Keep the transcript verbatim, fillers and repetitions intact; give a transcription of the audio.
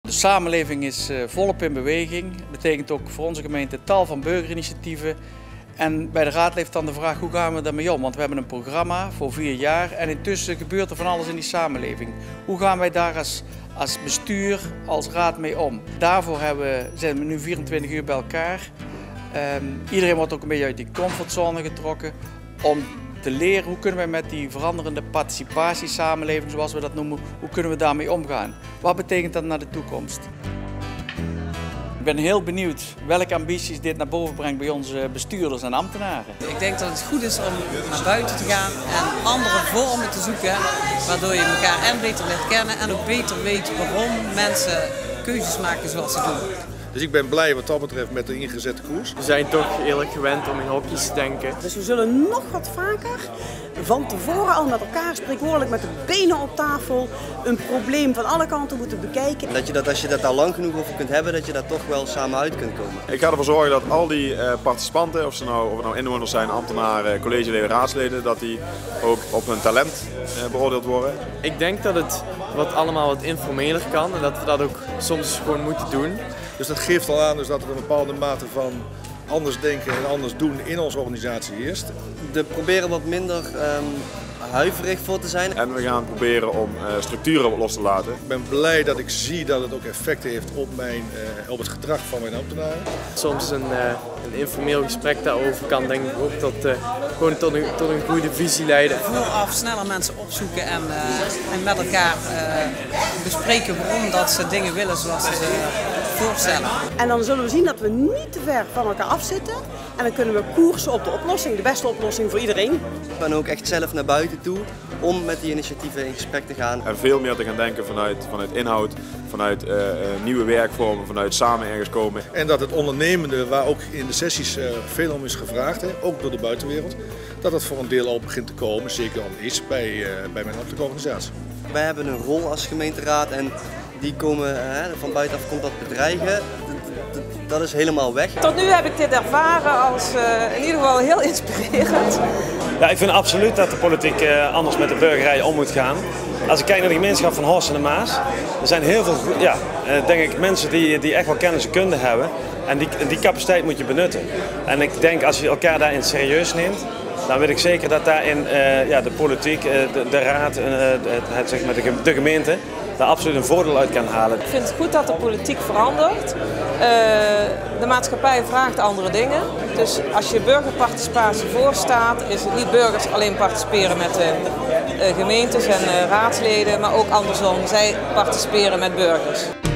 De samenleving is volop in beweging. Dat betekent ook voor onze gemeente tal van burgerinitiatieven. En bij de raad leeft dan de vraag, hoe gaan we daarmee om? Want we hebben een programma voor vier jaar en intussen gebeurt er van alles in die samenleving. Hoe gaan wij daar als, als bestuur, als raad mee om? Daarvoor hebben we, zijn we nu vierentwintig uur bij elkaar. Um, iedereen wordt ook een beetje uit die comfortzone getrokken om te leren hoe kunnen wij met die veranderende participatiesamenleving, zoals we dat noemen, hoe kunnen we daarmee omgaan? Wat betekent dat naar de toekomst? Ik ben heel benieuwd welke ambities dit naar boven brengt bij onze bestuurders en ambtenaren. Ik denk dat het goed is om naar buiten te gaan en andere vormen te zoeken, waardoor je elkaar en beter leert kennen en ook beter weet waarom mensen keuzes maken zoals ze doen. Dus ik ben blij wat dat betreft met de ingezette koers. We zijn toch eerlijk gewend om in hokjes te denken. Dus we zullen nog wat vaker van tevoren al met elkaar spreekwoordelijk met de benen op tafel een probleem van alle kanten moeten bekijken. Dat je dat als je dat daar lang genoeg over kunt hebben, dat je daar toch wel samen uit kunt komen. Ik ga ervoor zorgen dat al die uh, participanten, of, ze nou, of het nou inwoners zijn, ambtenaren, collegeleden, raadsleden, dat die ook op hun talent uh, beoordeeld worden. Ik denk dat het wat allemaal wat informeler kan en dat we dat ook soms gewoon moeten doen. Dus dat geeft al aan dus dat er een bepaalde mate van anders denken en anders doen in onze organisatie heerst. We proberen wat minder um, huiverig voor te zijn. En we gaan proberen om uh, structuren los te laten. Ik ben blij dat ik zie dat het ook effecten heeft op, mijn, uh, op het gedrag van mijn ambtenaren. Soms een, uh, een informeel gesprek daarover kan denk ik ook tot, uh, gewoon tot, een, tot een goede visie leiden. Vooraf sneller mensen opzoeken en, uh, en met elkaar uh, bespreken waarom dat ze dingen willen zoals ze ze voorstellen. En dan zullen we zien dat we niet te ver van elkaar afzitten en dan kunnen we koersen op de oplossing, de beste oplossing voor iedereen. Ik ben ook echt zelf naar buiten toe om met die initiatieven in gesprek te gaan. En veel meer te gaan denken vanuit, vanuit inhoud, vanuit uh, nieuwe werkvormen, vanuit samen ergens komen. En dat het ondernemende, waar ook in de sessies uh, veel om is gevraagd, hè, ook door de buitenwereld, dat dat voor een deel al begint te komen, zeker al is bij, uh, bij mijn ambtelijke organisatie. Wij hebben een rol als gemeenteraad en die komen, hè, van buitenaf komt dat bedreigen. Dat is helemaal weg. Tot nu heb ik dit ervaren als uh, in ieder geval heel inspirerend. Ja, ik vind absoluut dat de politiek uh, anders met de burgerij om moet gaan. Als ik kijk naar de gemeenschap van Horst en de Maas, er zijn heel veel ja, uh, denk ik, mensen die, die echt wel kennis en kunde hebben. En die, die capaciteit moet je benutten. En ik denk als je elkaar daarin serieus neemt, dan weet ik zeker dat daarin uh, ja, de politiek, uh, de, de raad, uh, het, het, zeg maar de, de gemeente daar absoluut een voordeel uit kan halen. Ik vind het goed dat de politiek verandert. Uh, de maatschappij vraagt andere dingen. Dus als je burgerparticipatie voorstaat, is het niet burgers alleen participeren met de uh, gemeentes en uh, raadsleden, maar ook andersom. Zij participeren met burgers.